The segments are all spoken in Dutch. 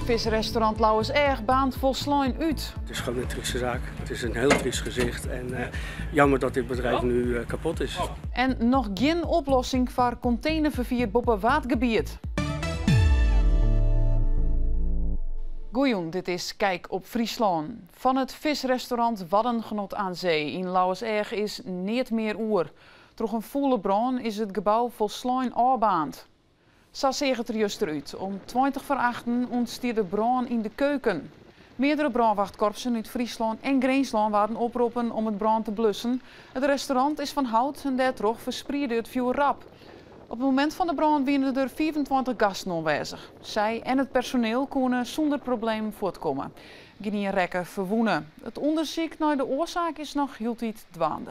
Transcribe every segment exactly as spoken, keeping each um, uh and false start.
Visrestaurant Lauwerserg baant volslijn uit. Het is gewoon een trieste zaak. Het is een heel triest gezicht en uh, jammer dat dit bedrijf nu uh, kapot is. En nog geen oplossing voor containervervoer boven watergebied. Goeien, dit is Kijk op Friesland. Van het visrestaurant Waddengenot aan Zee in Lauwerserg is niet meer oer. Door een volle brand is het gebouw volslijn afbaand. Zo zegt het er juist eruit. Om twintig voor achten ontstier de brand in de keuken. Meerdere brandwachtkorpsen uit Friesland en Greensland waren oproepen om het brand te blussen. Het restaurant is van hout en daardoor verspreidde het vuur rap. Op het moment van de brand waren er vierentwintig gasten aanwezig. Zij en het personeel konden zonder probleem voortkomen. Geen rekken verwoenen. Het onderzoek naar de oorzaak is nog heel tijd dwaande.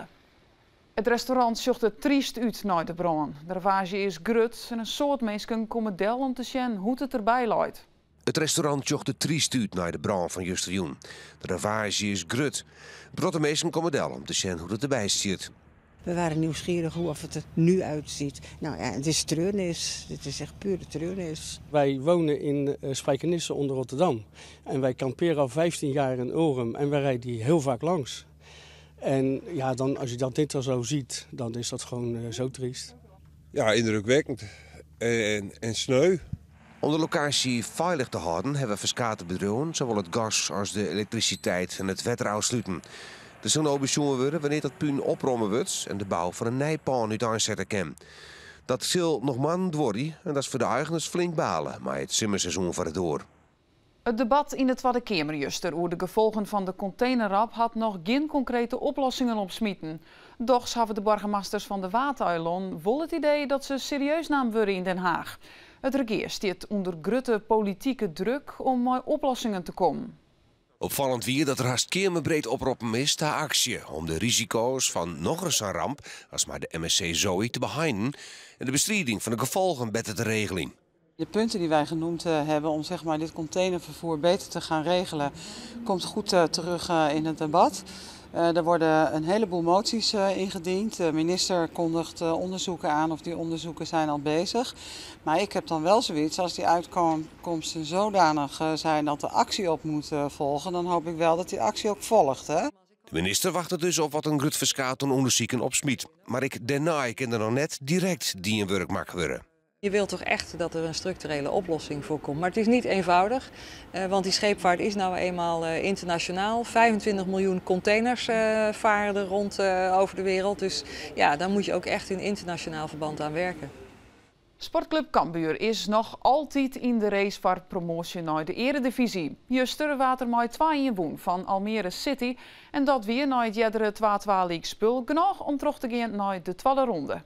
Het restaurant zocht er triest uit naar de brand. De ravage is grut en een soort mensen komen del om te zien hoe het erbij loopt. Het restaurant zocht er triest uit naar de brand van justerjoen. De ravage is grut. Brotte mensen komen del om te zien hoe het erbij zit. We waren nieuwsgierig hoe of het er nu uitziet. Nou ja, het is treurnis. Het is echt pure treurnis. Wij wonen in uh, Spijkenisse onder Rotterdam. En wij kamperen al vijftien jaar in Ulrum en wij rijden hier heel vaak langs. En ja, dan, als je dat dit al zo ziet, dan is dat gewoon uh, zo triest. Ja, indrukwekkend en, en sneu. Om de locatie veilig te houden hebben verskate bedrijven zowel het gas als de elektriciteit en het water afsluiten. Er zullen ook bijzonder worden wanneer dat puin oprommen wordt en de bouw van een nijpaan uit aanzetten kan. Dat zal nog maanden worden en dat is voor de eigenaars flink balen, maar het zomerseizoen voor het door. Het debat in de Tweede Kamer juster over de gevolgen van de containerramp had nog geen concrete oplossingen opsmieten. Doch hebben de burgemeesters van de Watereilanden wel het idee dat ze serieus namen worden in Den Haag. Het regeer staat onder grote politieke druk om met oplossingen te komen. Opvallend weer dat er haast kamerbreed oproepen is ter actie om de risico's van nog eens een ramp, als maar de M S C Zoe, te behinden en de bestrijding van de gevolgen beter te regelen. De punten die wij genoemd uh, hebben om zeg maar, dit containervervoer beter te gaan regelen, komt goed uh, terug uh, in het debat. Uh, er worden een heleboel moties uh, ingediend. De minister kondigt uh, onderzoeken aan of die onderzoeken zijn al bezig. Maar ik heb dan wel zoiets, als die uitkomsten zodanig uh, zijn dat er actie op moet uh, volgen, dan hoop ik wel dat die actie ook volgt. Hè? De minister wacht er dus op wat een grut verskaat onderzoeken opsmiet. Maar ik daarna ik kan er nog net direct die een werk maken worden. Je wilt toch echt dat er een structurele oplossing voor komt. Maar het is niet eenvoudig, uh, want die scheepvaart is nou eenmaal uh, internationaal. vijfentwintig miljoen containers uh, varen er rond uh, over de wereld. Dus ja, daar moet je ook echt in internationaal verband aan werken. Sportclub Cambuur is nog altijd in de race voor promotie naar de Eredivisie. Juster water met twee in woon van Almere City. En dat weer naar het jedere twee-twee League spul genoeg om terug te gaan naar de tweede ronde.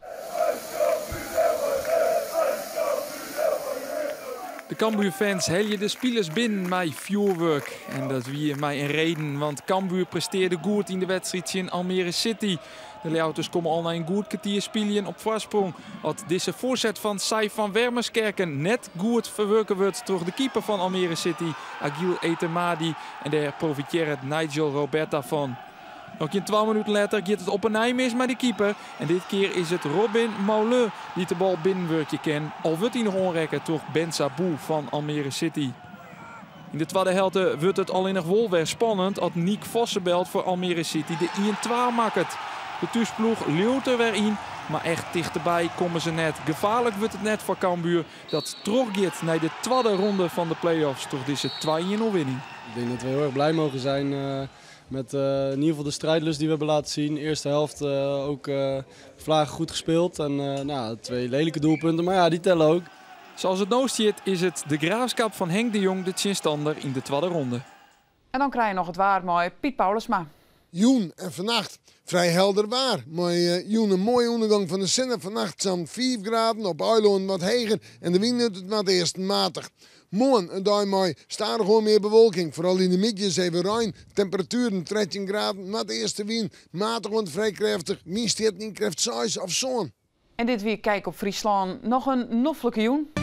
De Cambuur-fans helden de spelers binnen met vuurwerk. En dat weer mij een reden, want Cambuur presteerde goed in de wedstrijd in Almere City. De Leeuwters komen al na een goed kwartier spelen op voorsprong. Had deze voorzet van Sai van Wermerskerken net goed verwerken wordt door de keeper van Almere City, Agil Etemadi. En daar profiteert Nigel Roberta van. Nog een twaalf minuten later gaat het op een ei mis met de keeper. En dit keer is het Robin Mauleux die de bal binnenwerkje kan. Al wordt hij nog onrekken door Ben Sabou van Almere City. In de tweede helft wordt het al in nog wel weer spannend als Nick Vossenbelt voor Almere City de één twee maakt. De thuisploeg leeuwt er weer in, maar echt dichterbij komen ze net. Gevaarlijk wordt het net voor Cambuur dat teruggaat naar de tweede ronde van de play-offs door deze twee nul winning. Ik denk dat we heel erg blij mogen zijn uh, met uh, in ieder geval de strijdlust die we hebben laten zien. De eerste helft uh, ook uh, Vlagen goed gespeeld en uh, nou, twee lelijke doelpunten, maar ja, die tellen ook. Zoals het nou ziet is het de Graafschap van Henk de Jong de tegenstander in de tweede ronde. En dan krijg je nog het waar mooi Piet Paulusma. Joen en vannacht vrij helder waar. Maar uh, Joen een mooie ondergang van de zon. Vannacht zo'n vijf graden op Eiland wat heger en de wind het wat eerst matig. Morgen een dag mooi staat er gewoon meer bewolking. Vooral in de midjes even ruim. Temperaturen dertien graden, wat eerste wind. Matig en vrij krachtig. Minst niet krijgt zes of zo'n. En dit weer Kijk op Friesland. Nog een noffelijke joen.